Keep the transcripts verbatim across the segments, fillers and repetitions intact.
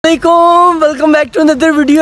Welcome back to another video.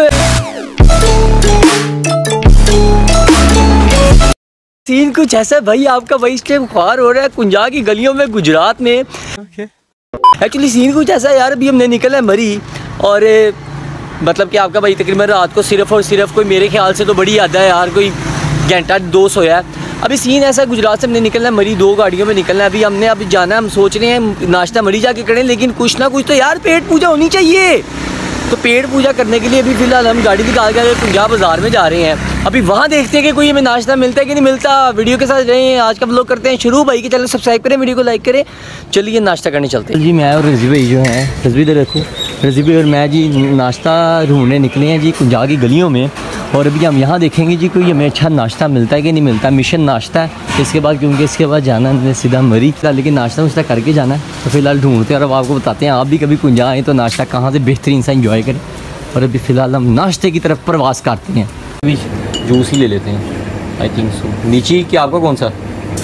Scene कुछ ऐसा भाई, आपका भाई इस टाइम ख्वार हो रहा है कुंजा की गलियों में गुजरात में। एक्चुअली सीन कुछ ऐसा है यार, अभी हमने निकला है मरी और मतलब कि आपका भाई तकरीबन रात को सिर्फ और सिर्फ कोई मेरे ख्याल से तो बड़ी याद है यार, कोई घंटा दो सोया है। अभी सीन ऐसा है, गुजरात से हमने निकलना है मरी, दो गाड़ियों में निकलना है। अभी हमने अभी जाना है, हम सोच रहे हैं नाश्ता मरी जाके करें, लेकिन कुछ ना कुछ तो यार पेट पूजा होनी चाहिए। तो पेट पूजा करने के लिए अभी फ़िलहाल हम गाड़ी निकाल के पंजाब बाज़ार में जा रहे हैं। अभी वहाँ देखते हैं कि कोई हमें नाश्ता मिलता है कि नहीं मिलता। वीडियो के साथ रहे हैं, आज का व्लॉग करते हैं शुरू। भाई के चैनल सब्सक्राइब करें, वीडियो को लाइक करें। चलिए नाश्ता करने चलते हैं जी। मैं और रज़ी भाई जो हैं, रज़ी भाई रखूँ, रज़ी भाई और मैं जी नाश्ता ढूंढने निकले हैं जी कुंजा की गलियों में। और अभी हम यहाँ देखेंगे जी कोई हमें अच्छा नाश्ता मिलता है कि नहीं मिलता। मिशन नाश्ता है इसके बाद, क्योंकि इसके बाद जाना है सीधा मरी, लेकिन नाश्ता वाश्ता करके जाना है। तो फिलहाल ढूंढते हैं और अब आपको बताते हैं, आप भी कभी कुंजा आएँ तो नाश्ता कहाँ से बेहतरीन सा इंजॉय करें। और अभी फ़िलहाल हम नाश्ते की तरफ प्रवास करते हैं। अभी जूस ही ले लेते हैं, आई थिंक सो। लीची क्या आपका कौन सा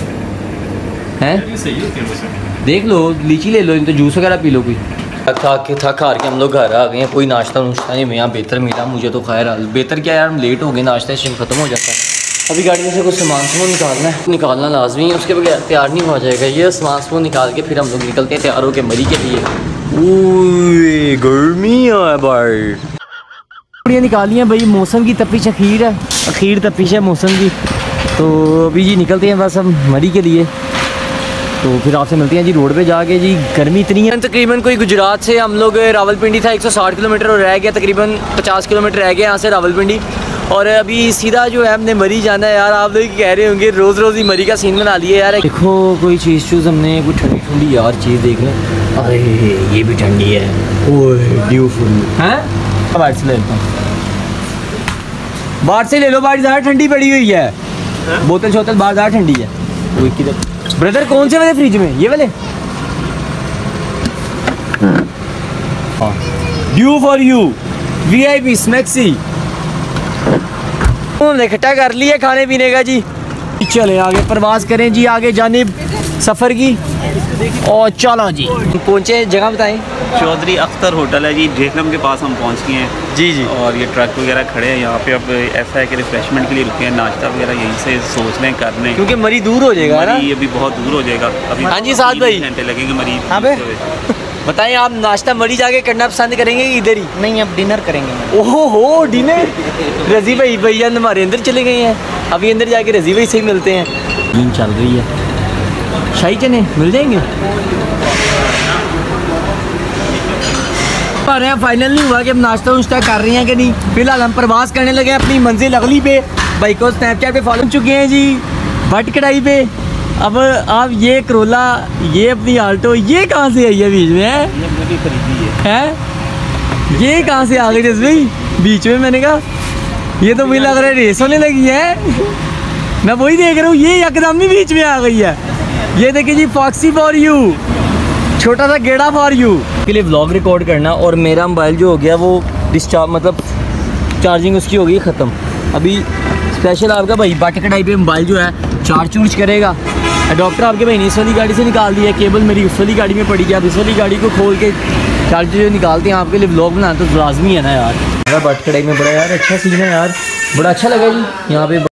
है? देख लो, लीची ले लो, इन तो जूस वगैरह पी लो कोई। थक के थक हार के हम लोग घर आ गए हैं, कोई नाश्ता नुश्ता नहीं यहाँ बेहतर मिला मुझे तो। खैर बेहतर क्या यार, हम लेट हो गए, नाश्ता इस टाइम ख़त्म हो जाता है। अभी गाड़ी में से कुछ सामान सामान निकालना है, निकालना लाजमी है, उसके बगैर तैयार नहीं हो जाएगा। ये सामान सामान निकाल के फिर हम लोग निकलते हैं तैयार होकर मरी के लिए। ओए गर्मी है भाई, निकाली हैं भाई। मौसम की तपिश अखीर है, अखीर तपिश है मौसम की। तो अभी जी निकलते हैं बस हम मरी के लिए। तो फिर आपसे मिलते हैं जी रोड पे जाके। जी गर्मी इतनी है, तकरीबन कोई गुजरात से हम लोग रावलपिंडी था एक सौ साठ किलोमीटर और रह गया, तकरीबन पचास किलोमीटर रह गया यहाँ से रावलपिंडी। और अभी सीधा जो है हमने मरी जाना है यार। आप लोग कह रहे होंगे रोज़ रोज़ ही मरी का सीन बना लिए यार। देखो कोई चीज़ चूज़ हमने कोई ठंडी ठंडी यार चीज़ देख लें। अरे ये भी ठंडी है, ओह ब्यूटीफुल है। बाहर से ले लेता हूँ, बाहर से ले लो, बाहर ज़्यादा ठंडी पड़ी हुई है। बोतल शोतल बाहर ज़्यादा ठंडी है। वो किधर ब्रदर, कौन से वाले फ्रिज में? ये वाले due for you VIP स्मैक्सी। हमने इकट्ठा कर लिया खाने पीने का जी। चले आगे प्रवास करें जी, आगे जानिब सफ़र की। और चलो जी पहुँचे, जगह बताएं। चौधरी अख्तर होटल है जी, जेहलम के पास हम पहुंच गए हैं जी जी। और ये ट्रक वगैरह खड़े हैं यहाँ पे। अब ऐसा है कि रिफ्रेशमेंट के लिए रुके हैं, नाश्ता वगैरह यहीं से सोच लें कर लें, क्योंकि मरी दूर हो जाएगा ना। ये अभी बहुत दूर हो जाएगा। अभी हाँ जी साथ भाई घंटे लगेंगे मरी। हाँ भाई बताएं, आप नाश्ता मरी जाके करना पसंद करेंगे इधर ही? नहीं, अब डिनर करेंगे। ओहो हो डिनर। रज़ी भाई भैया हमारे अंदर चले गए हैं, अभी अंदर जाके रज़ी भाई से ही मिलते हैं। नींद चल रही है, शाही चने मिल जाएंगे। पर फाइनल नहीं हुआ कि हम नाश्ता वाश्ता कर रहे हैं कि नहीं। फिलहाल हम प्रवास करने लगे अपनी मंजिल अगली पे। भाई को स्नैपचैट पे फॉलो चुके हैं जी, भट कढ़ाई पे। अब आप ये करोला, ये अपनी आल्टो, ये कहाँ से आई है बीच में? है, है? ये कहाँ से आ गई जस भाई बीच में? मैंने कहा ये तो मुझे लग रहा है रेस होने लगी है। मैं वही देख रहा हूँ, ये एकदम ही बीच में आ गई है। ये देखिए जी, फॉक्सी फॉर यू, छोटा सा गेड़ा फॉर यू के लिए व्लॉग रिकॉर्ड करना। और मेरा मोबाइल जो हो गया वो डिस्चार्ज, मतलब चार्जिंग उसकी हो गई ख़त्म। अभी स्पेशल आपका भाई बाट कढ़ाई पे मोबाइल जो है चार्ज चूर्ज करेगा। डॉक्टर आपके भाई ने इस वाली गाड़ी से निकाल दिया, केबल मेरी उस वाली गाड़ी में पड़ी गया। अब इस वाली गाड़ी को खोल के चार्ज जो निकालते हैं आपके लिए व्लॉग बनाना तो लाजमी है ना यार। मेरा बाट कढ़ाई में बड़ा यार अच्छा सीन है यार, बड़ा अच्छा लगा जी यहाँ पे।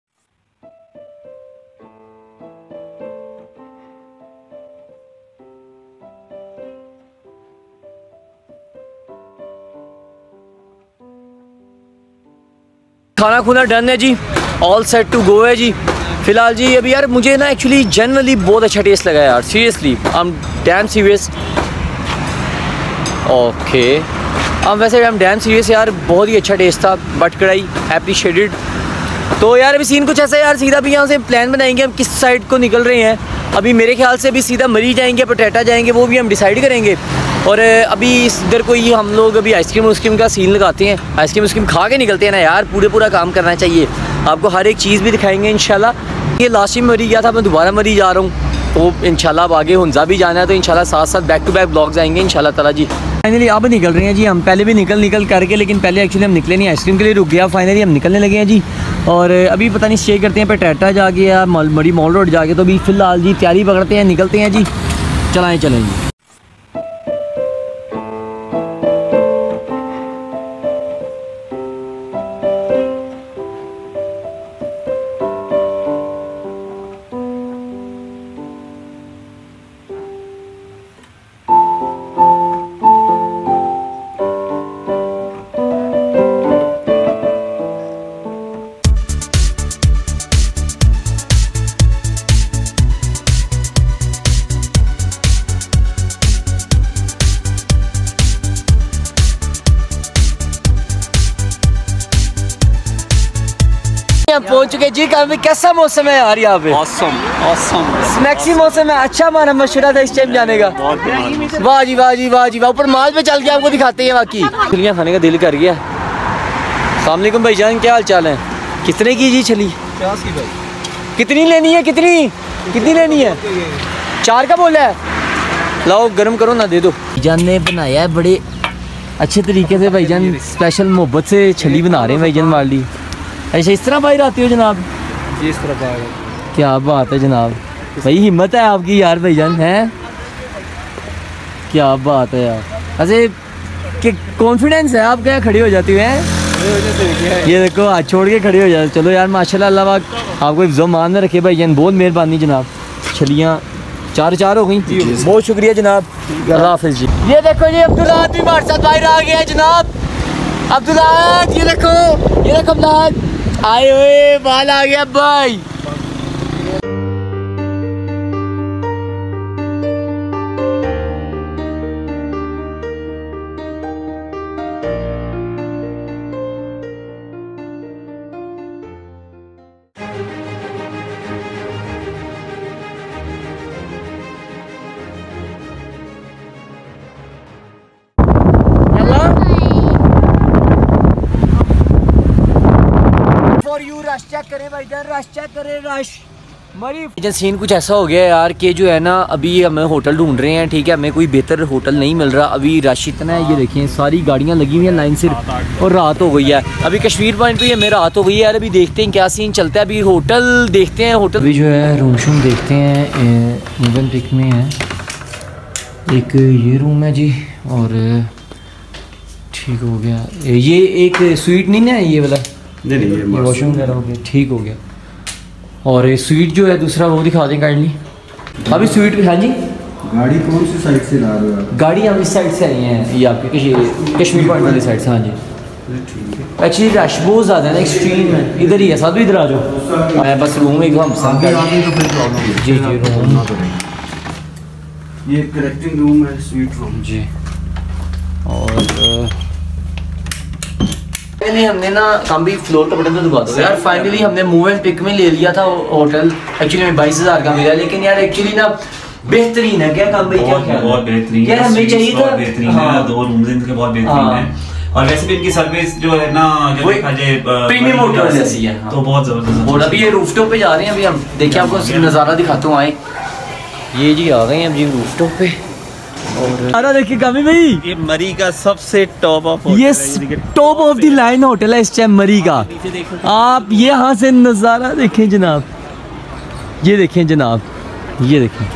खाना खुना डन है जी, ऑल सेट टू गो है जी। फिलहाल जी अभी यार मुझे ना एक्चुअली जनरली बहुत अच्छा टेस्ट लगा यार, seriously I am damn serious. Okay हम वैसे आई एम डैम सीरियस यार, बहुत ही अच्छा टेस्ट था, बट कढ़ाई एप्रिशिएटेड। तो यार अभी सीन कुछ ऐसा है यार, सीधा भी यहाँ से प्लान बनाएंगे हम किस साइड को निकल रहे हैं। अभी मेरे ख्याल से अभी सीधा मरी जाएंगे, पटेटा जाएंगे, वो भी हम डिसाइड करेंगे। और अभी इधर कोई हम लोग अभी आइसक्रीम उस्क्रीम का सीन लगाते हैं, आइसक्रीम उस्क्रीम खा के निकलते हैं ना यार। पूरे पूरा काम करना चाहिए, आपको हर एक चीज़ भी दिखाएंगे इंशाल्लाह। ये लास्ट में मरी गया था, मैं दोबारा मरी जा रहा हूँ, तो इंशाल्लाह अब आगे हुंजा भी जाना है, तो इंशाल्लाह साथ साथ बैक टू बैक ब्लॉग्स आएंगे इंशाल्लाह ताला जी। फाइनली अब निकल रहे हैं जी हम, पहले भी निकल निकल करके, लेकिन पहले एक्चुअली हम निकले नहीं, आइसक्रीम के लिए रुक गया। फाइनली हम निकलने लगे हैं जी। और अभी पता नहीं स्टे करते हैं पटेटा जाके या मरी मॉल रोड जाके। तो अभी फ़िलहाल जी तैयारी पकड़ते हैं, निकलते हैं जी, चलाएँ चलें जी। हम पहुंच चुके जी। काफी कैसा मौसम है यार यहाँ पे? ऑसम ऑसम मैक्सी मौसम है। अच्छा हमारा मशवरा था इस टाइम जाने का। वाह जी वाह जी वाह जी वाह। ऊपर माल पे चल के आपको दिखाते हैं बाकी छलियाँ खाने का दिल कर गया। अस्सलाम वालेकुम भाईजान, क्या हाल चाल है? कितने की जी छली? कितनी लेनी है? कितनी कितनी लेनी है? चार का बोला है। लाओ गर्म करो ना, दे दो। भाईजान ने बनाया है बड़े अच्छे तरीके से। भाईजान स्पेशल मोहब्बत से छली बना रहे हैं भाईजान वाली। अच्छा इस तरह बाहर आती हो जनाब? जी इस तरह बाहर। क्या बात है जनाब, भाई हिम्मत है आपकी यार भाईजान, है क्या बात है यार। ऐसे कि कॉन्फिडेंस है आप, क्या खड़ी हो जाती है? ये देखो हाथ छोड़ के खड़े हो जाते। चलो यार माशाल्लाह, अल्लाह पाक आपको इज़्ज़त मान में रखे भाईजान, बहुत मेहरबानी जनाब। छलियाँ चार चार हो गई, बहुत शुक्रिया जनाब, अल्लाह हाफ़िज़ जी। ये देखो जी अब्दुल्ला भी हमारे साथ बाहर आ गया है जनाब। अब्दुल्ला ये देखो, ये देखो अब्दुल्ला आए हुए, बाल आ गया भाई। रश चेक करें भाई, रश चेक करें, रश मरी। सीन कुछ ऐसा हो गया यार कि जो है ना, अभी हमें होटल ढूंढ रहे हैं, ठीक है, हमें कोई बेहतर होटल नहीं मिल रहा। अभी रश इतना है, ये देखें सारी गाड़ियां लगी हुई हैं लाइन से, और रात हो गई है। अभी कश्मीर पॉइंट पे हमें रात हो गई है यार। अभी देखते हैं क्या सीन चलता है। अभी होटल देखते हैं, होटल अभी जो है रूम शूम देखते हैं। मूवन पिक में है एक ये रूम है जी, और ठीक हो गया। ये एक स्वीट नहीं ना ये वाला, नहीं नहीं वॉशरूम वगैरह हो गया, ठीक हो गया। और स्वीट जो है दूसरा वो दिखा दें काइंडली। अभी स्वीट, हाँ जी। गाड़ी कौन सी साइड से ला रहे हो आप? गाड़ी हम इस साइड से आई हैं, ये आपके कश्मीर कश्मीर पॉइंट वाली साइड से। हाँ जी, एक्चुअली रश बहुत ज़्यादा है ना, एक्सट्रीम है। इधर ही है, साथ भी इधर आ जाओ। मैं बस रूम एक हम जी जी रूम, ये कलेक्टिंग रूम है, स्वीट रूम जी। और पहले हमने ना काम भी फ्लोर का बटन तो दबा दो यार। फाइनली हमने मूव एंड पिक में ले लिया था होटल। एक्चुअली हमें बाईस हज़ार का मिला, लेकिन यार एक्चुअली ना बेहतरीन है। क्या काम भाई, क्या बहुत बहुत बेहतरीन यार, हमें चाहिए था बेहतरीन है। दो रूम्स इनके बहुत बेहतरीन है, और वैसे भी इनकी सर्विस जो है ना, जो देखा जाए प्रीमियम होटल जैसी है, तो बहुत जबरदस्त। और अभी ये रूफटॉप पे जा रहे हैं। अभी हम देखिए आपको नज़ारा दिखाता हूँ, आए ये जी आ गए हैं अब जी रूफटॉप पे। और देखिए कामी भाई, ये मरी का सबसे टॉप ऑफ ये top of the line hotel है इस टाइम मरी का। आप ये यहाँ से नज़ारा देखें जनाब, ये देखें जनाब, ये देखें,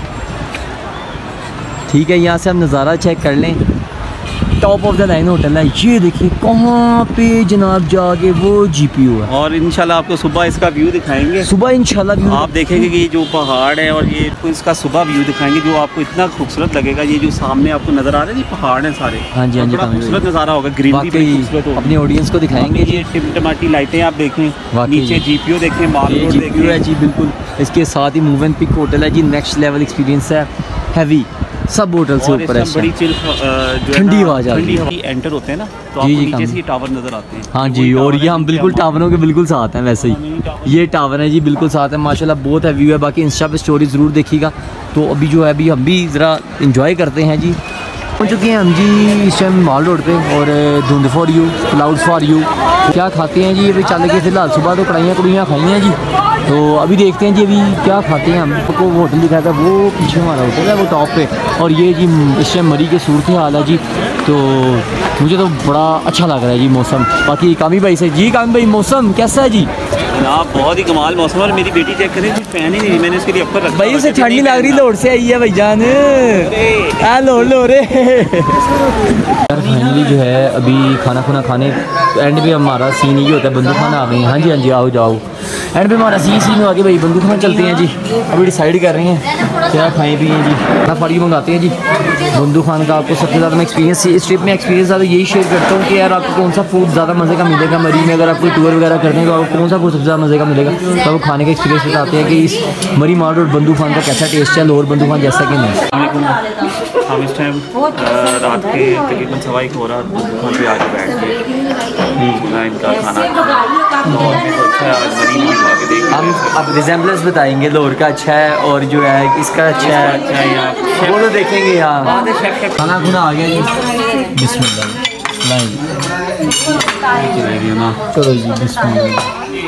ठीक है। यहाँ से हम नज़ारा चेक कर लें। Top of the line hotel है, ये देखिए कहाँ पे जनाब जाके वो जीपीओ है। और इंशाल्लाह आपको सुबह इसका व्यू दिखाएंगे। सुबह इंशाल्लाह व्यू आप देखेंगे कि ये जो पहाड़ है, और ये इसका सुबह व्यू दिखाएंगे, जो आपको इतना खूबसूरत लगेगा। ये जो सामने आपको नजर आ रहे हैं, ये पहाड़ हैं सारे। हाँ जी हाँ जी, खूबसूरत नज़ारा होगा, ग्रीनरी भी खूबसूरत होगा। अपने ऑडियंस को दिखाएंगे। ये टिमटमाटी लाइटें आप देखें, नीचे जीपीओ देखें, माल रोड जीपीओ है जी बिल्कुल। इसके साथ ही मूव एंड पिक होटल है जी, नेक्स्ट लेवल एक्सपीरियंस है, हैवी सब होटल से ऊपर है। बड़ी चिल ठंडी आवाज आ रही है। एंटर होते हैं ना, तो आपको नीचे से टावर नजर आते हैं। हाँ जी, और ये हम बिल्कुल टावरों के बिल्कुल साथ हैं। वैसे ही ये टावर है जी, बिल्कुल साथ है माशाल्लाह, बहुत है व्यू है। बाकी इंस्टा पे स्टोरी ज़रूर देखिएगा। तो अभी जो है, अभी हम भी ज़रा इंजॉय करते हैं जी। पहुँच चुके हैं हम जी इस टाइम माल रोड पे, और धुंध for you, clouds for you. क्या खाते हैं जी अभी? चल के फिलहाल सुबह तो कढ़ाइयाँ कड़ुइयाँ खाई हैं जी, तो अभी देखते हैं जी अभी क्या खाते हैं। हमको वो होटल दिखाया था, वो पीछे हमारा होटल है, वो टॉप पे। और ये जी इस टाइम मरी के सूरत हाल है जी, तो मुझे तो बड़ा अच्छा लग रहा है जी मौसम। बाकी कामी भाई से जी, कामी भाई मौसम कैसा है जी? जनाब बहुत ही कमाल मौसम। और मेरी बेटी चेक करें, फैन ही नहीं, मैंने उसके लिए ऊपर रखा भाई उसे ठंड नहीं लग रही, लोड से आई है भाईजान। लो लो रे यार, फाइनली जो है अभी खाना खुना खाने एंड पे हमारा सीन ये होता है, बंदू खाना आ गए। हाँ जी हाँ जी, आओ जाओ। एंड पे हमारा सी सीन आगे भाई बंदूक में चलते हैं जी। अभी डिसाइड कर रहे हैं क्या खाएँ पिए जी। खाना फाड़ी मंगाते हैं जी। बंदू खान का आपको सबसे ज़्यादा मैं एक्सपीरियंस इस ट्रिप में एक्सपीरियंस ज़्यादा यही शेयर करता हूँ कि यार आपको कौन सा फूड ज़्यादा मज़े का मिलेगा मरी में। अगर आपको टूर वगैरह करने तो आपको कौन सा फूड सबसे ज़्यादा मज़े का मिलेगा, तो वो खाने का एक्सपीरियंस बताते हैं कि इस मरी मार्ट और बंदू खान का कैसा टेस्ट है लोअर बंदू खान जैसा कि नहीं। हम इस टाइम रात के तकरीबन सवा एक हो रहा दुकान पे आके बैठ गए सुना इनका खाना बहुत अच्छा है। आज मरी मार्ट आके देख हम अब रिजेंबलेंस बताएंगे लोअर का अच्छा है और जो है इसका अच्छा है। अच्छा है यहाँ वो तो देखेंगे यहाँ खाना खुना आ गया जी। बिस्मिल्लाह चलो जी बिस्मिल्लाह।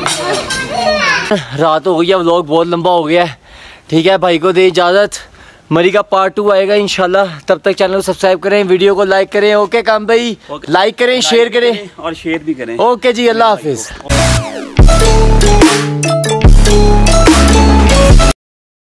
रात हो गई है, व्लॉग बहुत लंबा हो गया है। ठीक है भाई को दे इजाज़त, मरी का पार्ट टू आएगा इंशाल्लाह। तब तक चैनल को सब्सक्राइब करें, वीडियो को लाइक करें। ओके काम भाई, लाइक करें, शेयर करें और शेयर भी करें। ओके जी, अल्लाह हाफिज़।